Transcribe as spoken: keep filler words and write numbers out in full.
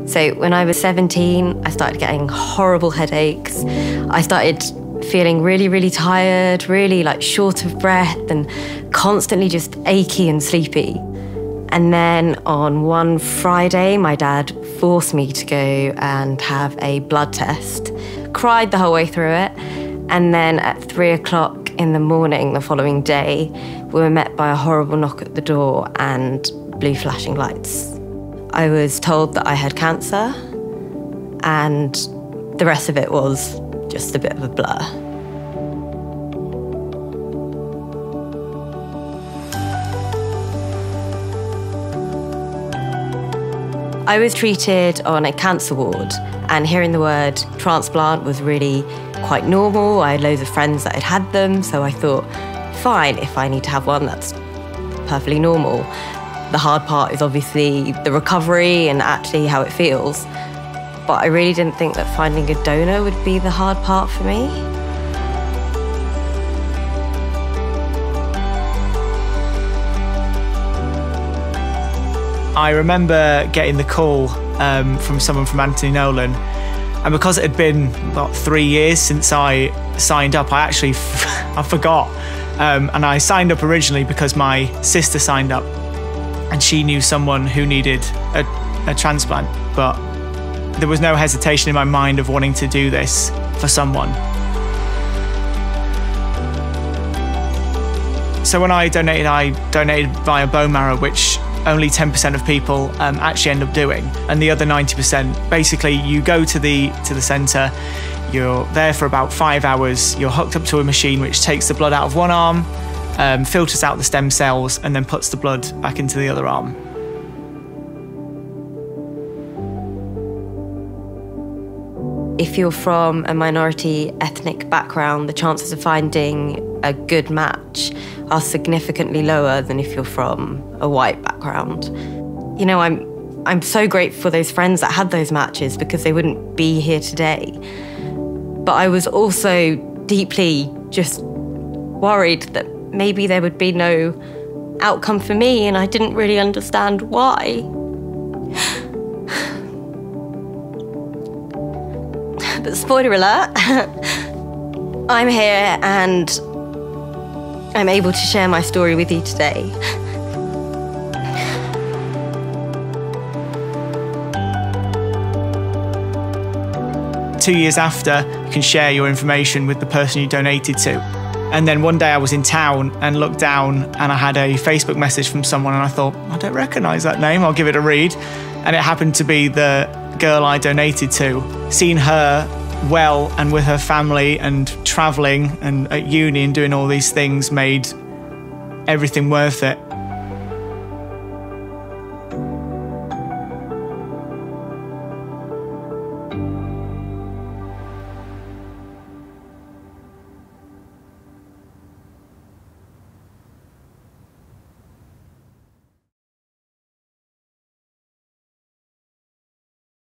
So when I was seventeen, I started getting horrible headaches. I started feeling really, really tired, really like short of breath and constantly just achy and sleepy. And then on one Friday, my dad forced me to go and have a blood test. Cried the whole way through it. And then at three o'clock in the morning the following day, we were met by a horrible knock at the door and blue flashing lights. I was told that I had cancer, and the rest of it was just a bit of a blur. I was treated on a cancer ward, and hearing the word transplant was really quite normal. I had loads of friends that had had them, so I thought, fine, if I need to have one, that's perfectly normal. The hard part is obviously the recovery and actually how it feels. But I really didn't think that finding a donor would be the hard part for me. I remember getting the call um, from someone from Anthony Nolan, and because it had been about three years since I signed up, I actually f I forgot. Um, and I signed up originally because my sister signed up, and she knew someone who needed a, a transplant, but there was no hesitation in my mind of wanting to do this for someone. So when I donated, I donated via bone marrow, which only ten percent of people um, actually end up doing, and the other ninety percent, basically you go to the to the centre, you're there for about five hours, you're hooked up to a machine which takes the blood out of one arm, um, filters out the stem cells, and then puts the blood back into the other arm. If you're from a minority ethnic background, the chances of finding a good match are significantly lower than if you're from a white background. You know, I'm, I'm so grateful for those friends that had those matches, because they wouldn't be here today. But I was also deeply just worried that maybe there would be no outcome for me, and I didn't really understand why. But spoiler alert, I'm here and I'm able to share my story with you today. Two years after, you can share your information with the person you donated to. And then one day I was in town and looked down and I had a Facebook message from someone, and I thought, I don't recognise that name, I'll give it a read. And it happened to be the girl I donated to. Seeing her well and with her family and travelling and at uni and doing all these things made everything worth it.